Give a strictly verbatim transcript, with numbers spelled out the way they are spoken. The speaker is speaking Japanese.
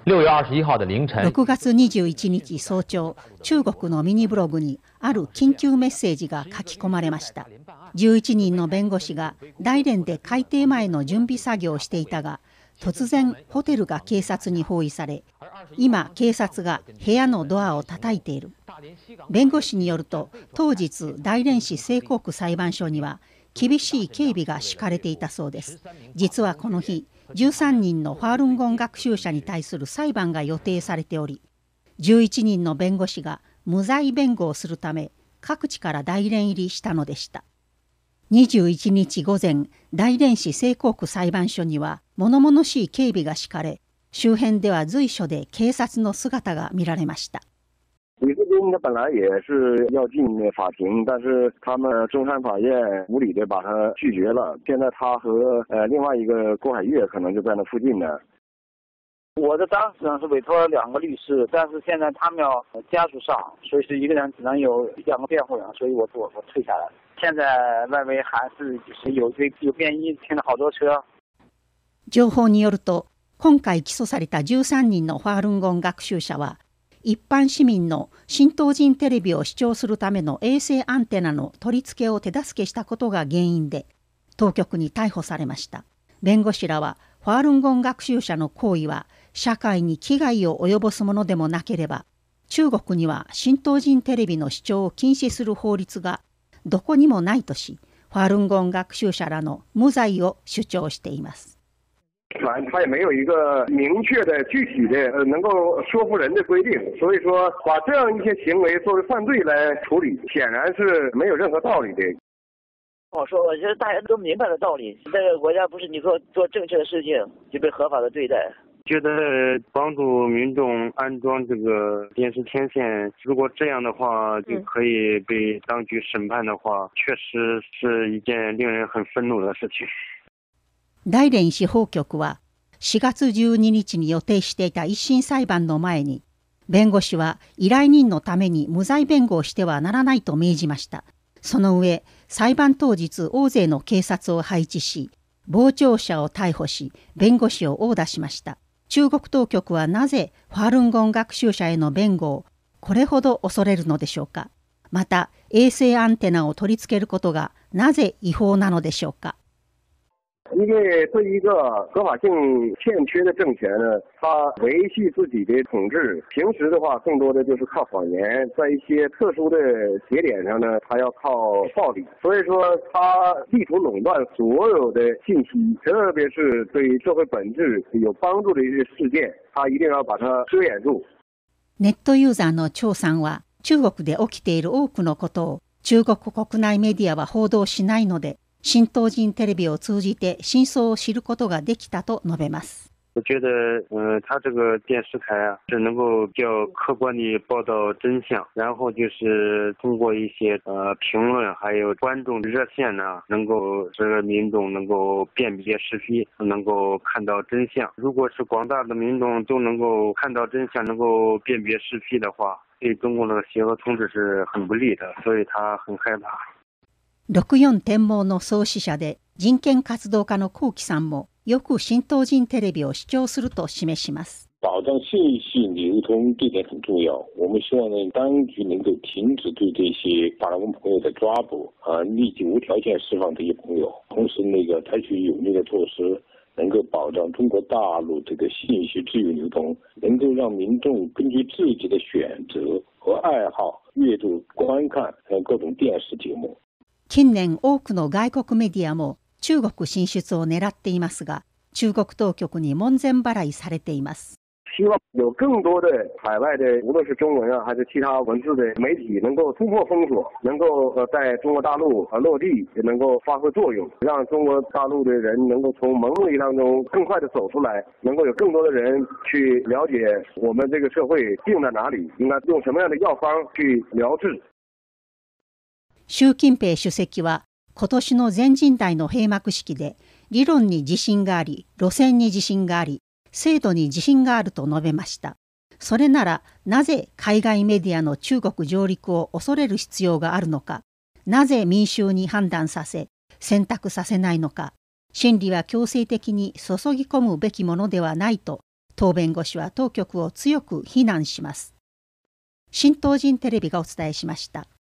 六月二十一号的凌晨、 ろくがつにじゅういちにち早朝、中国のミニブログにある緊急メッセージが書き込まれました。じゅういちにんの弁護士が大連で開廷前の準備作業をしていたが、突然ホテルが警察に包囲され、今警察が部屋のドアを叩いている。弁護士によると、当日大連市西江区裁判所には厳しい警備が敷かれていたそうです。実はこの日、じゅうさんにんのファールンゴン学習者に対する裁判が予定されており、じゅういちにんの弁護士が無罪弁護をするため各地から大連入りしたのでした。にじゅういちにち午前、大連市西江区裁判所には物々しい警備が敷かれ、周辺では随所で警察の姿が見られました。 李世斌他本来也是要进法庭，但是他们中山法院无理的把他拒绝了。现在他和呃另外一个郭海月可能就在那附近呢。 我的当事人是委托了两个律师，但是现在他们要家属上，所以是一个人只能有两个辩护人，所以我我我退下来了。现在外围还是就是有这有便衣，停了好多车。 情報によると、今回起訴されたじゅうさんにんのファールンゴン学習者は、一般市民の新東人テレビを視聴するための衛星アンテナの取り付けを手助けしたことが原因で、当局に逮捕されました。弁護士らは、ファールンゴン学習者の行為は社会に危害を及ぼすものでもなければ、中国には新東人テレビの視聴を禁止する法律がどこにもないとし、ファールンゴン学習者らの無罪を主張しています。 他也没有一个明确的具体的呃能够说服人的规定，所以说把这样一些行为作为犯罪来处理，显然是没有任何道理的。 我说，我觉得大家都明白的道理，这个国家不是你做做正确的事情就被合法的对待。 觉得帮助民众安装这个电视天线，如果这样的话就可以被当局审判的话，确实是一件令人很愤怒的事情。 大連司法局はしがつじゅうににちに予定していた一審裁判の前に、弁護士は依頼人のために無罪弁護をしてはならないと命じました。その上、裁判当日大勢の警察を配置し、傍聴者を逮捕し、弁護士を殴打しました。中国当局はなぜファールンゴン学習者への弁護をこれほど恐れるのでしょうか。また、衛星アンテナを取り付けることがなぜ違法なのでしょうか。 因为对一个合法性欠缺的政权呢，他维系自己的统治，平时的话更多的就是靠谎言，在一些特殊的节点上呢，他要靠暴力，所以说他力图垄断所有的信息，特别是对于社会本质有帮助的一些事件，他一定要把它遮掩住。 ネットユーザーの張さんは、中国で起きている多くのことを中国国内メディアは報道しないので、新東人テレビを通じて真相を知ることができたと述べます。 我觉得，嗯、呃，他这个电视台啊，是能够比较客观地报道真相，然后就是通过一些呃评论，还有观众热线呢，能够使民众能够辨别是非，能够看到真相。如果是广大的民众都能够看到真相，能够辨别是非的话，对中共的邪恶统治是很不利的，所以他很害怕。 ろくじゅうよん天網の創始者で人権活動家の幸喜さんもよく新東人テレビを視聴すると示します。 保障信息流通这点很重要。我们希望呢，当局能够停止对这些法轮功朋友的抓捕啊，立即无条件释放这些朋友，同时那个采取有力的措施，能够保障中国大陆这个信息自由流通，能够让民众根据自己的选择和爱好阅读、观看各种電視節目。 近年多くの外国メディアも中国進出を狙っていますが、中国当局に門前払いされています。 希望有更多的海外的，无论是中文啊还是其他文字的媒体，能够突破封锁，能够呃在中国大陆呃落地，也能够发挥作用，让中国大陆的人能够从蒙昧当中更快的走出来，能够有更多的人去了解我们这个社会病在哪里，应该用什么样的药方去疗治。 習近平主席は今年の全人代の閉幕式で、理論に自信があり、路線に自信があり、制度に自信があると述べました。それならなぜ海外メディアの中国上陸を恐れる必要があるのか、なぜ民衆に判断させ、選択させないのか、真理は強制的に注ぎ込むべきものではないと当弁護士は当局を強く非難します。新東人テレビがお伝えしました。